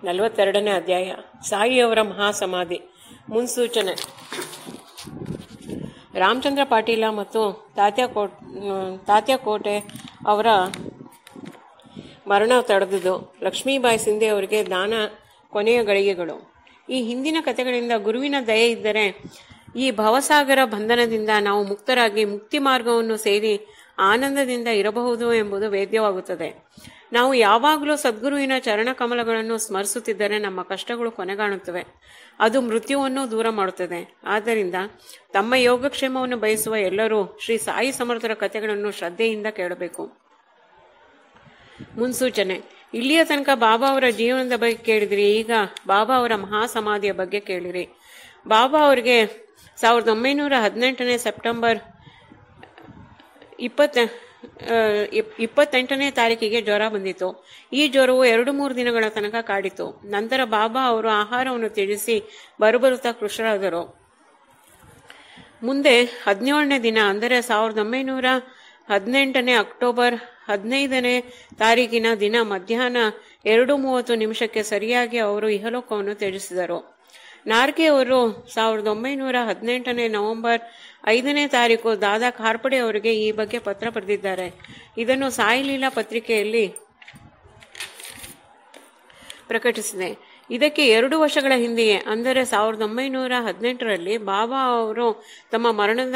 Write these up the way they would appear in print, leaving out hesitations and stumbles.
42ನೇ ಅಧ್ಯಾಯ. ಸಾಯಿಯವರ ಮಹಾಸಮಾಧಿ. ಮುನ್ಸೂಚನೆ. ರಾಮಚಂದ್ರ ಪಾಟೀಲ ಮತ್ತು ತಾತ್ಯಾಕೋಟೆ ಅವರ ಮರಣ ತಡೆದುದು. ಲಕ್ಷ್ಮೀಬಾಯಿ ಸಿಂಧೆ ಅವರಿಗೆ ದಾನ ಕೊನೆಯ ಗಳಿಗೆಗಳು. ಈ ಹಿಂದಿನ ಕಥೆಗಳಿಂದ ಗುರುವಿನ ದಯೆ ಇದ್ದರೆ ಈ ಭವಸಾಗರ ಬಂಧನದಿಂದ ನಾವು ಮುಕ್ತರಾಗಿ ಮುಕ್ತಿ ಮಾರ್ಗವನ್ನು ಸೇರಿ ಆನಂದದಿಂದ ಇರಬಹುದು ಎಂಬುದು ವೇದ್ಯವಾಗುತ್ತದೆ. ನಾವು ಯಾವಾಗಲೂ ಸದ್ಗುರುವಿನ ಚರಣಕಮಲಗಳನ್ನು ಸ್ಮರಿಸುತ್ತಿದ್ದರೆ ನಮ್ಮ ಕಷ್ಟಗಳು ಕೊನೆಗಾಣುತ್ತವೆ. ಅದು ಮೃತ್ಯುವನ್ನು ದೂರ ಮಾಡುತ್ತದೆ. ಆದ್ದರಿಂದ ತಮ್ಮ ಯೋಗಕ್ಷೇಮವನ್ನು ಬಯಸುವ ಎಲ್ಲರೂ ಶ್ರೀ ಸಾಯಿ ಸಮರ್ಥರ ಕಥೆಗಳನ್ನು ಶ್ರದ್ಧೆಯಿಂದ ಕೇಳಬೇಕು. ಮುನ್ಸೂಚನೆ. ಇಲ್ಲಿಯ ತನಕ ಬಾಬಾ ಅವರ ಜೀವನದ ಬಗ್ಗೆ ಕೇಳಿದಿರಿ. ಈಗ ಬಾಬಾ ಅವರ ಮಹಾಸಮಾಧಿಯ ಬಗ್ಗೆ ಕೇಳಿರಿ. ಬಾಬಾ ಅವರಿಗೆ 1918 ಸೆಪ್ಟೆಂಬರ್ 28ನೇ ತಾರೀಕಿಗೆ ಜ್ವರ ಬಂದಿತು. ಈ ಜ್ವರವು 2-3 ದಿನಗಳ ತನಕ ಕಾಡಿತು. ನಂತರ ಬಾಬಾ ಅವರು ಆಹಾರವನ್ನು ತ್ಯಜಿಸಿ ಬರುಬರುತ್ತಾ ಕೃಶರಾದರು. ಮುಂದೆ 17ನೇ ದಿನ ಅಂದರೆ 1918 ಅಕ್ಟೋಬರ್ 15ನೇ ತಾರೀಕಿನ ದಿನ ಮಧ್ಯಾಹ್ನ 2:30 ಸರಿಯಾಗಿ ಅವರು ಇಹಲೋಕವನ್ನು ತ್ಯಜಿಸಿದರು. ನಾರ್ಗೆ ಅವರು 1918 ನವೆಂಬರ್ 5ನೇ ತಾರೀಕು ದಾದಾ ಖಾರ್ಪಡೆ ಅವರಿಗೆ ಈ ಬಗ್ಗೆ ಪತ್ರ ಬರೆದಿದ್ದಾರೆ. ಇದನ್ನು ಸಾಯಿ ಲೀಲಾ ಪತ್ರಿಕೆಯಲ್ಲಿ ಪ್ರಕಟಿಸಿದೆ. ಇದಕ್ಕೆ 2 ವರ್ಷಗಳ ಹಿಂದೆಯೇ ಅಂದರೆ 1918ರಲ್ಲಿ ಬಾಬಾ ಅವರು ತಮ್ಮ ಮರಣದ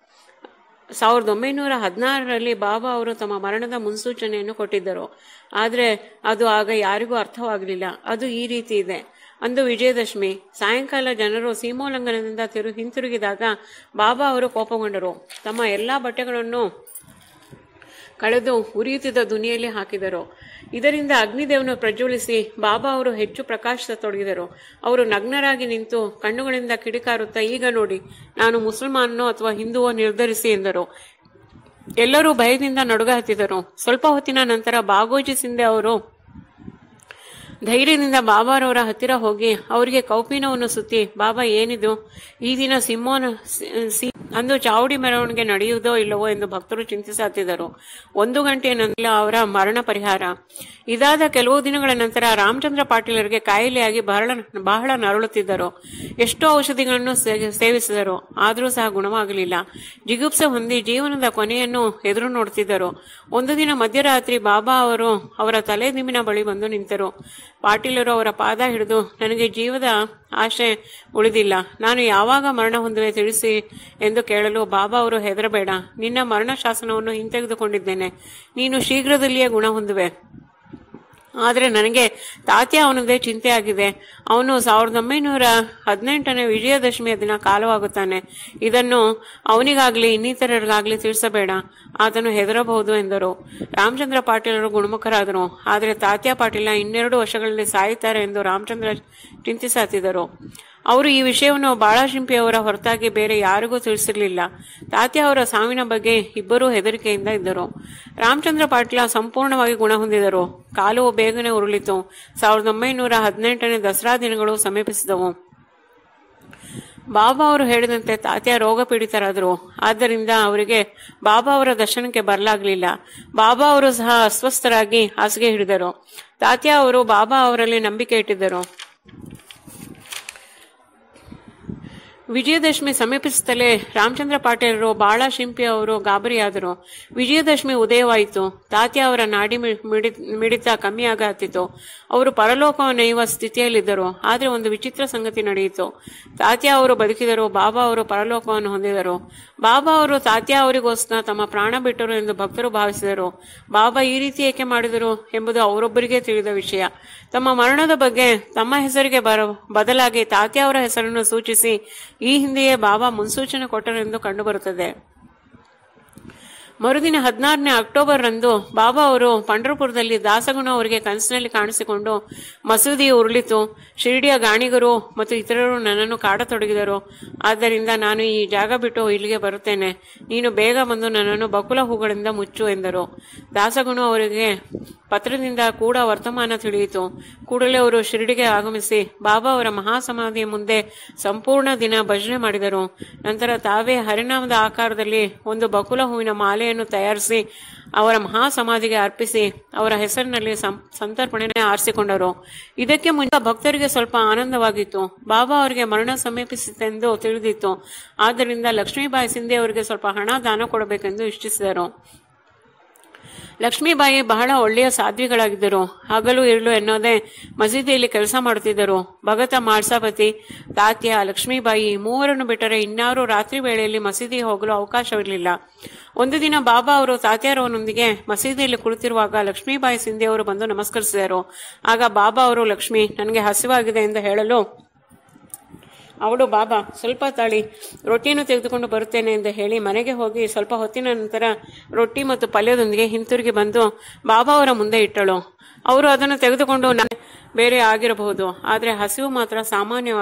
1916ರಲ್ಲಿ ಬಾಬಾ ಅವರು ತಮ್ಮ ಮರಣದ ಮುನ್ಸೂಚನೆಯನ್ನು ಕೊಟ್ಟಿದ್ದರು. ಆದರೆ ಅದು ಆಗ ಯಾರಿಗೂ ಅರ್ಥವಾಗಲಿಲ್ಲ. ಅದು ಈ ರೀತಿ ಇದೆ. ಅಂದು ವಿಜಯದಶಮಿ ಸಾಯಂಕಾಲ ಜನರು ಸೀಮೋಲ್ಲಂಘನದಿಂದ ಹಿಂತಿರುಗಿದಾಗ ಬಾಬಾ ಅವರು ಕೋಪಗೊಂಡರು. ತಮ್ಮ ಎಲ್ಲಾ ಬಟ್ಟೆಗಳನ್ನು ಕಳೆದು ಉರಿಯುತ್ತಿದ್ದ ದುನಿಯಲ್ಲಿ ಹಾಕಿದರು. ಇದರಿಂದ ಅಗ್ನಿದೇವನು ಪ್ರಜ್ವಲಿಸಿ ಬಾಬಾ ಅವರು ಹೆಚ್ಚು ಪ್ರಕಾಶಿಸತೊಡಗಿದರು. ಅವರು ನಗ್ನರಾಗಿ ನಿಂತು ಕಣ್ಣುಗಳಿಂದ ಕಿಡಿಕಾರುತ್ತಾ, ಈಗ ನೋಡಿ, ನಾನು ಮುಸಲ್ಮಾನನೋ ಅಥವಾ ಹಿಂದುವೋ ನಿರ್ಧರಿಸಿ ಎಂದರು. ಎಲ್ಲರೂ ಭಯದಿಂದ ನಡುಗ ಹತ್ತಿದರು. ಸ್ವಲ್ಪ ಹೊತ್ತಿನ ನಂತರ ಬಾಗೋಜಿ ಸಿಂಧೆ ಅವರು ಧೈರ್ಯದಿಂದ ಬಾಬಾರವರ ಹತ್ತಿರ ಹೋಗಿ ಅವರಿಗೆ ಕೌಪೀನವನ್ನು ಸುತ್ತಿ, ಬಾಬಾ ಏನಿದು, ಈ ದಿನ ಅಂದು ಚಾವುಡಿ ಮೆರವಣಿಗೆ ನಡೆಯುವುದೋ ಇಲ್ಲವೋ ಎಂದು ಭಕ್ತರು ಚಿಂತಿಸುತ್ತಿದ್ದರು. 1 ಗಂಟೆಯ ನಂತರ ಅವರ ಮರಣ ಪರಿಹಾರ. ಇದಾದ ಕೆಲವು ದಿನಗಳ ನಂತರ ರಾಮಚಂದ್ರ ಪಾಟೀಲರಿಗೆ ಕಾಯಿಲೆಯಾಗಿ ಬಹಳ ನರಳುತ್ತಿದ್ದರು. ಎಷ್ಟೋ ಔಷಧಿಗಳನ್ನು ಸೇವಿಸಿದರು. ಆದರೂ ಸಹ ಗುಣವಾಗಲಿಲ್ಲ. ಜಿಗುಪ್ಸೆ ಹೊಂದಿ ಜೀವನದ ಕೊನೆಯನ್ನು ಎದುರು ನೋಡುತ್ತಿದ್ದರು. ಒಂದು ದಿನ ಮಧ್ಯರಾತ್ರಿ ಬಾಬಾ ಅವರು ಅವರ ತಲೆದಿಂಬಿನ ಬಳಿ ಬಂದು ನಿಂತರು. ಪಾಟೀಲರು ಅವರ ಪಾದ ಹಿಡಿದು, ನನಗೆ ಜೀವದ ಆಶೆ ಉಳಿದಿಲ್ಲ, ನಾನು ಯಾವಾಗ ಮರಣ ಹೊಂದುವೆ ತಿಳಿಸಿ ಎಂದು ಕೇಳಲು ಬಾಬಾ ಅವರು, ಹೆದರಬೇಡ, ನಿನ್ನ ಮರಣ ಶಾಸನವನ್ನು ಹಿಂತೆಗೆದುಕೊಂಡಿದ್ದೇನೆ, ನೀನು ಶೀಘ್ರದಲ್ಲಿಯೇ ಗುಣ ಹೊಂದುವೆ. ಆದರೆ ನನಗೆ ತಾತ್ಯ ಅವನದೇ ಚಿಂತೆ ಆಗಿದೆ. ಅವನು 1918 ವಿಜಯದಶಮಿಯ ದಿನ ಕಾಲವಾಗುತ್ತಾನೆ. ಇದನ್ನು ಅವನಿಗಾಗ್ಲಿ ಇನ್ನಿತರರಿಗಾಗ್ಲಿ ತಿಳಿಸಬೇಡ, ಆತನು ಹೆದರಬಹುದು ಎಂದರು. ರಾಮಚಂದ್ರ ಪಾಟೀಲರು ಗುಣಮುಖರಾದರು. ಆದರೆ ತಾತ್ಯ ಪಾಟೀಲ 2 ವರ್ಷಗಳಲ್ಲಿ ಸಾಯುತ್ತಾರೆ ಎಂದು ರಾಮಚಂದ್ರ ಚಿಂತಿಸುತ್ತಿದ್ದರು. ಅವರು ಈ ವಿಷಯವನ್ನು ಬಾಳಶಿಂಪಿಯವರ ಹೊರತಾಗಿ ಬೇರೆ ಯಾರಿಗೂ ತಿಳಿಸಿರಲಿಲ್ಲ. ತಾತ್ಯ ಅವರ ಸಾವಿನ ಬಗ್ಗೆ ಇಬ್ಬರೂ ಹೆದರಿಕೆಯಿಂದ ಇದ್ದರು. ರಾಮಚಂದ್ರ ಪಾಟೀಲ ಸಂಪೂರ್ಣವಾಗಿ ಗುಣ ಹೊಂದಿದರು. ಕಾಲು ಬೇಗನೆ ಉರುಳಿತು. 1918 ದಸರಾ ದಿನಗಳು ಸಮೀಪಿಸಿದವು. ಬಾಬಾ ಅವರು ಹೇಳಿದಂತೆ ತಾತ್ಯ ರೋಗ ಪೀಡಿತರಾದರು. ಆದ್ದರಿಂದ ಅವರಿಗೆ ಬಾಬಾ ಅವರ ದರ್ಶನಕ್ಕೆ ಬರಲಾಗಲಿಲ್ಲ. ಬಾಬಾ ಅವರು ಸಹ ಅಸ್ವಸ್ಥರಾಗಿ ಹಾಸಿಗೆ ಹಿಡಿದರು. ತಾತ್ಯ ಅವರು ಬಾಬಾ ಅವರಲ್ಲಿ ನಂಬಿಕೆ ಇಟ್ಟಿದ್ದರು. ವಿಜಯದಶಮಿ ಸಮೀಪಿಸುತ್ತಲೇ ರಾಮಚಂದ್ರ ಪಾಟೀಲರು ಬಾಳಶಿಂಪಿ ಅವರು ಗಾಬರಿಯಾದರು. ವಿಜಯದಶಮಿ ಉದಯವಾಯಿತು. ತಾತ್ಯ ಅವರ ನಾಡಿ ಮಿಡಿತ ಕಮ್ಮಿಯಾಗ ಹತ್ತಿತು. ಅವರು ಪರಲೋಕವನ್ನೆಯುವ ಸ್ಥಿತಿಯಲ್ಲಿದ್ದರು. ಆದರೆ ಒಂದು ವಿಚಿತ್ರ ಸಂಗತಿ ನಡೆಯಿತು. ತಾತ್ಯ ಅವರು ಬದುಕಿದರು. ಬಾಬಾ ಅವರು ಪರಲೋಕವನ್ನು ಹೊಂದಿದರು. ಬಾಬಾ ಅವರು ತಾತ್ಯ ಅವರಿಗೋಸ್ಕರ ತಮ್ಮ ಪ್ರಾಣ ಬಿಟ್ಟರು ಎಂದು ಭಕ್ತರು ಭಾವಿಸಿದರು. ಬಾಬಾ ಈ ರೀತಿ ಏಕೆ ಮಾಡಿದರು ಎಂಬುದು ಅವರೊಬ್ಬರಿಗೆ ತಿಳಿದ ವಿಷಯ. ತಮ್ಮ ಮರಣದ ಬಗ್ಗೆ ತಮ್ಮ ಹೆಸರಿಗೆ ಬದಲಾಗಿ ತಾತ್ಯ ಅವರ ಹೆಸರನ್ನು ಸೂಚಿಸಿ ಈ ಹಿಂದೆಯೇ ಬಾಬಾ ಮುನ್ಸೂಚನೆ ಕೊಟ್ಟರೆಂದು ಕಂಡುಬರುತ್ತದೆ. ಮರುದಿನ 16ನೇ ಅಕ್ಟೋಬರ್ ರಂದು ಬಾಬಾ ಅವರು ಪಂಢರಪುರದಲ್ಲಿ ದಾಸಗುಣ ಅವರಿಗೆ ಕನಸಿನಲ್ಲಿ ಕಾಣಿಸಿಕೊಂಡು, ಮಸೂದಿ ಉರುಳಿತು, ಶಿರ್ಡಿಯ ಗಾಣಿಗರು ಮತ್ತು ಇತರರು ನನ್ನನ್ನು ಕಾಡತೊಡಗಿದರು. ಆದ್ದರಿಂದ ನಾನು ಈ ಜಾಗ ಬಿಟ್ಟು ಇಲ್ಲಿಗೆ ಬರುತ್ತೇನೆ. ನೀನು ಬೇಗ ಬಂದು ನನ್ನನ್ನು ಬಕುಲ ಹೂಗಳಿಂದ ಮುಚ್ಚು ಎಂದರು. ದಾಸಗುಣ ಅವರಿಗೆ ಪತ್ರದಿಂದ ಕೂಡ ವರ್ತಮಾನ ತಿಳಿಯಿತು. ಕೂಡಲೇ ಅವರು ಶಿರಡಿಗೆ ಆಗಮಿಸಿ ಬಾಬಾ ಅವರ ಮಹಾಸಮಾಧಿಯ ಮುಂದೆ ಸಂಪೂರ್ಣ ದಿನ ಭಜನೆ ಮಾಡಿದರು. ನಂತರ ತಾವೇ ಹರಿನಾಮದ ಆಕಾರದಲ್ಲಿ ಒಂದು ಬಕುಲ ಹೂವಿನ ಮಾಲೆಯನ್ನು ತಯಾರಿಸಿ ಅವರ ಮಹಾಸಮಾಧಿಗೆ ಅರ್ಪಿಸಿ ಅವರ ಹೆಸರಿನಲ್ಲಿ ಸಂತರ್ಪಣೆ ಆರಿಸಿಕೊಂಡರು. ಇದಕ್ಕೆ ಮುಂಚೆ ಭಕ್ತರಿಗೆ ಸ್ವಲ್ಪ ಆನಂದವಾಗಿತ್ತು. ಬಾಬಾ ಅವರಿಗೆ ಮರಣ ಸಮೀಪಿಸಿತೆಂದು ತಿಳಿದಿತ್ತು. ಆದ್ದರಿಂದ ಲಕ್ಷ್ಮೀಬಾಯಿ ಸಿಂಧೆ ಅವರಿಗೆ ಸ್ವಲ್ಪ ಹಣ ದಾನ ಕೊಡಬೇಕೆಂದು ಇಚ್ಛಿಸಿದರು. ಲಕ್ಷ್ಮೀಬಾಯಿ ಬಹಳ ಒಳ್ಳೆಯ ಸಾಧ್ವಿಗಳಾಗಿದ್ದರು. ಹಗಲು ಇರಲು ಎನ್ನೋದೇ ಮಸೀದಿಯಲ್ಲಿ ಕೆಲಸ ಮಾಡುತ್ತಿದ್ದರು. ಭಗತ ಮಾಳ್ಸಾಪತಿ, ತಾತ್ಯ, ಲಕ್ಷ್ಮೀಬಾಯಿ ಮೂವರನ್ನು ಬಿಟ್ಟರೆ ಇನ್ಯಾರೂ ರಾತ್ರಿ ವೇಳೆಯಲ್ಲಿ ಮಸೀದಿಗೆ ಹೋಗಲು ಅವಕಾಶವಿರಲಿಲ್ಲ. ಒಂದು ದಿನ ಬಾಬಾ ಅವರು ತಾತ್ಯಾರವನೊಂದಿಗೆ ಮಸೀದಿಯಲ್ಲಿ ಕುಳಿತಿರುವಾಗ ಲಕ್ಷ್ಮೀಬಾಯಿ ಸಿಂಧೆ ಅವರು ಬಂದು ನಮಸ್ಕರಿಸಿದರು. ಆಗ ಬಾಬಾ ಅವರು, ಲಕ್ಷ್ಮಿ, ನನಗೆ ಹಸಿವಾಗಿದೆ ಎಂದು ಹೇಳಲು ಅವಳು, ಬಾಬಾ ಸ್ವಲ್ಪ ತಾಳಿ, ರೊಟ್ಟಿಯನ್ನು ತೆಗೆದುಕೊಂಡು ಬರುತ್ತೇನೆ ಎಂದು ಹೇಳಿ ಮನೆಗೆ ಹೋಗಿ ಸ್ವಲ್ಪ ಹೊತ್ತಿನ ನಂತರ ರೊಟ್ಟಿ ಮತ್ತು ಪಲ್ಯದೊಂದಿಗೆ ಹಿಂತಿರುಗಿ ಬಂದು ಬಾಬಾ ಅವರ ಮುಂದೆ ಇಟ್ಟಳು. ಅವರು ಅದನ್ನು ತೆಗೆದುಕೊಂಡು ಬೇರೆ ಆಗಿರಬಹುದು, ಆದರೆ ಹಸಿವು ಮಾತ್ರ ಸಾಮಾನ್ಯ.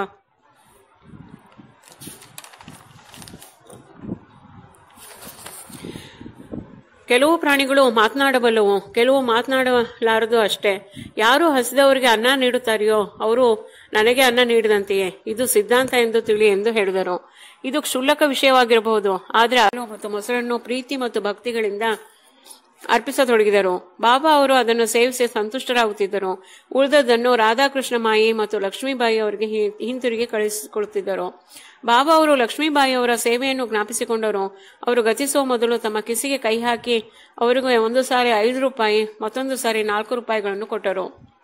ಕೆಲವು ಪ್ರಾಣಿಗಳು ಮಾತನಾಡಬಲ್ಲವು, ಕೆಲವು ಮಾತನಾಡಲಾರದು ಅಷ್ಟೇ. ಯಾರು ಹಸಿದವರಿಗೆ ಅನ್ನ ನೀಡುತ್ತಾರೆಯೋ ಅವರು ನನಗೆ ಅನ್ನ ನೀಡಿದಂತೆಯೇ. ಇದು ಸಿದ್ಧಾಂತ ಎಂದು ತಿಳಿ ಎಂದು ಹೇಳಿದರು. ಇದು ಕ್ಷುಲ್ಲಕ ವಿಷಯವಾಗಿರಬಹುದು, ಆದರೆ ಹಾಲು ಮತ್ತು ಮೊಸರನ್ನು ಪ್ರೀತಿ ಮತ್ತು ಭಕ್ತಿಗಳಿಂದ ಅರ್ಪಿಸತೊಡಗಿದರು. ಬಾಬಾ ಅವರು ಅದನ್ನು ಸೇವಿಸಿ ಸಂತುಷ್ಟರಾಗುತ್ತಿದ್ದರು. ಉಳಿದದ್ದನ್ನು ರಾಧಾಕೃಷ್ಣ ಮಾಯಿ ಮತ್ತು ಲಕ್ಷ್ಮೀಬಾಯಿ ಅವರಿಗೆ ಹಿಂತಿರುಗಿ ಕಳಿಸಿಕೊಡುತ್ತಿದ್ದರು. ಬಾಬಾ ಅವರು ಲಕ್ಷ್ಮೀಬಾಯಿ ಅವರ ಸೇವೆಯನ್ನು ಜ್ಞಾಪಿಸಿಕೊಂಡರು. ಅವರು ಗತಿಸುವ ಮೊದಲು ತಮ್ಮ ಕಿಸಿಗೆ ಕೈ ಹಾಕಿ ಅವರಿಗೆ ಒಂದು ಸಾರಿ 5 ರೂಪಾಯಿ, ಮತ್ತೊಂದು ಸಾರಿ 4 ರೂಪಾಯಿಗಳನ್ನು ಕೊಟ್ಟರು.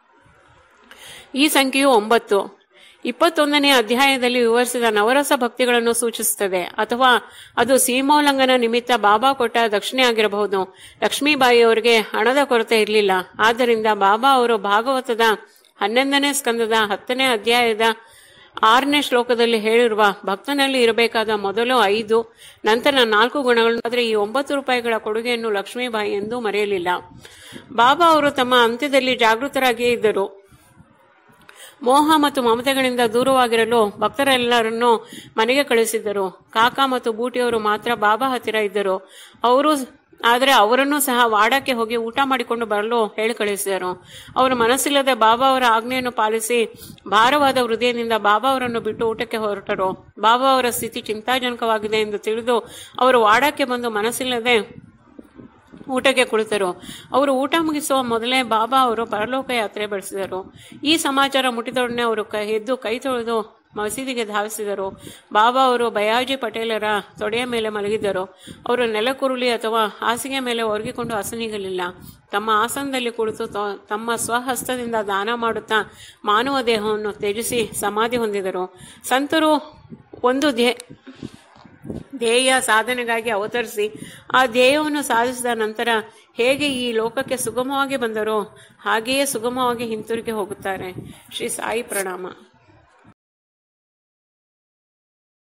ಈ ಸಂಖ್ಯೆಯು 9. 21ನೇ ಅಧ್ಯಾಯದಲ್ಲಿ ವಿವರಿಸಿದ ನವರಸ ಭಕ್ತಿಗಳನ್ನು ಸೂಚಿಸುತ್ತದೆ, ಅಥವಾ ಅದು ಸೀಮೋಲ್ಲಂಘನ ನಿಮಿತ್ತ ಬಾಬಾ ಕೊಟ್ಟ ದಕ್ಷಿಣೆ ಆಗಿರಬಹುದು. ಲಕ್ಷ್ಮೀಬಾಯಿ ಅವರಿಗೆ ಹಣದ ಕೊರತೆ ಇರಲಿಲ್ಲ. ಆದ್ದರಿಂದ ಬಾಬಾ ಅವರು ಭಾಗವತದ 11ನೇ ಸ್ಕಂದದ 10ನೇ ಅಧ್ಯಾಯದ 6ನೇ ಶ್ಲೋಕದಲ್ಲಿ ಹೇಳಿರುವ ಭಕ್ತನಲ್ಲಿ ಇರಬೇಕಾದ ಮೊದಲು 5, ನಂತರ 4 ಗುಣಗಳನ್ನು, ಆದರೆ ಈ 9 ರೂಪಾಯಿಗಳ ಕೊಡುಗೆಯನ್ನು ಲಕ್ಷ್ಮೀಬಾಯಿ ಎಂದೂ ಮರೆಯಲಿಲ್ಲ. ಬಾಬಾ ಅವರು ತಮ್ಮ ಅಂತ್ಯದಲ್ಲಿ ಜಾಗೃತರಾಗಿಯೇ ಇದ್ದರು. ಮೋಹ ಮತ್ತು ಮಮತೆಗಳಿಂದ ದೂರವಾಗಿರಲು ಭಕ್ತರೆಲ್ಲರನ್ನೂ ಮನೆಗೆ ಕಳಿಸಿದ್ದರು. ಕಾಕಾ ಮತ್ತು ಬೂಟಿಯವರು ಮಾತ್ರ ಬಾಬಾ ಹತ್ತಿರ ಇದ್ದರು. ಆದರೆ ಅವರನ್ನೂ ಸಹ ವಾಡಕ್ಕೆ ಹೋಗಿ ಊಟ ಮಾಡಿಕೊಂಡು ಬರಲು ಹೇಳಿ ಕಳಿಸಿದರು. ಅವರು ಮನಸ್ಸಿಲ್ಲದೆ ಬಾಬಾ ಅವರ ಆಜ್ಞೆಯನ್ನು ಪಾಲಿಸಿ ಭಾರವಾದ ಹೃದಯದಿಂದ ಬಾಬಾ ಅವರನ್ನು ಬಿಟ್ಟು ಊಟಕ್ಕೆ ಹೊರಟರು. ಬಾಬಾ ಅವರ ಸ್ಥಿತಿ ಚಿಂತಾಜನಕವಾಗಿದೆ ಎಂದು ತಿಳಿದು ಅವರು ವಾಡಕ್ಕೆ ಬಂದು ಮನಸ್ಸಿಲ್ಲದೆ ಊಟಕ್ಕೆ ಕುಳಿತರು. ಅವರು ಊಟ ಮುಗಿಸುವ ಮೊದಲೇ ಬಾಬಾ ಅವರು ಪರಲೋಕ ಯಾತ್ರೆ ಬೆಳೆಸಿದರು. ಈ ಸಮಾಚಾರ ಮುಟ್ಟಿದೊಡನೆ ಅವರು ಎದ್ದು ಕೈ ತೊಳೆದು ಮಸೀದಿಗೆ ಧಾವಿಸಿದರು. ಬಾಬಾ ಅವರು ಬಯಾಜಿ ಪಟೇಲರ ತೊಡೆಯ ಮೇಲೆ ಮಲಗಿದ್ದರು. ಅವರು ನೆಲಕುರುಳಿ ಅಥವಾ ಹಾಸಿಗೆ ಮೇಲೆ ಒರಗಿಕೊಂಡು ಅಸನಿಗಲಿಲ್ಲ. ತಮ್ಮ ಆಸನದಲ್ಲಿ ಕುಳಿತು ತಮ್ಮ ಸ್ವಹಸ್ತದಿಂದ ದಾನ ಮಾಡುತ್ತಾ ಮಾನವ ದೇಹವನ್ನು ತ್ಯಜಿಸಿ ಸಮಾಧಿ ಹೊಂದಿದರು. ಸಂತರು ಒಂದು ಧ್ಯೇಯ ಸಾಧನೆಗಾಗಿ ಅವತರಿಸಿ ಆ ಧ್ಯೇಯವನ್ನು ಸಾಧಿಸಿದ ನಂತರ ಹೇಗೆ ಈ ಲೋಕಕ್ಕೆ ಸುಗಮವಾಗಿ ಬಂದರೋ ಹಾಗೆಯೇ ಸುಗಮವಾಗಿ ಹಿಂತಿರುಗಿ ಹೋಗುತ್ತಾರೆ. ಶ್ರೀ ಸಾಯಿ ಪ್ರಣಾಮ.